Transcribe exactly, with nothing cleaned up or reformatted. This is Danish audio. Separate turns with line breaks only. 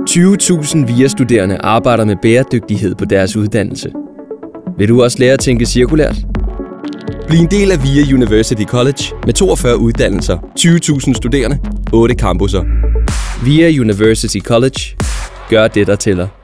tyve tusind V I A-studerende arbejder med bæredygtighed på deres uddannelse. Vil du også lære at tænke cirkulært? Bliv en del af V I A University College med toogfyrre uddannelser, tyve tusind studerende, otte campusser. V I A University College. Gør det, der tæller.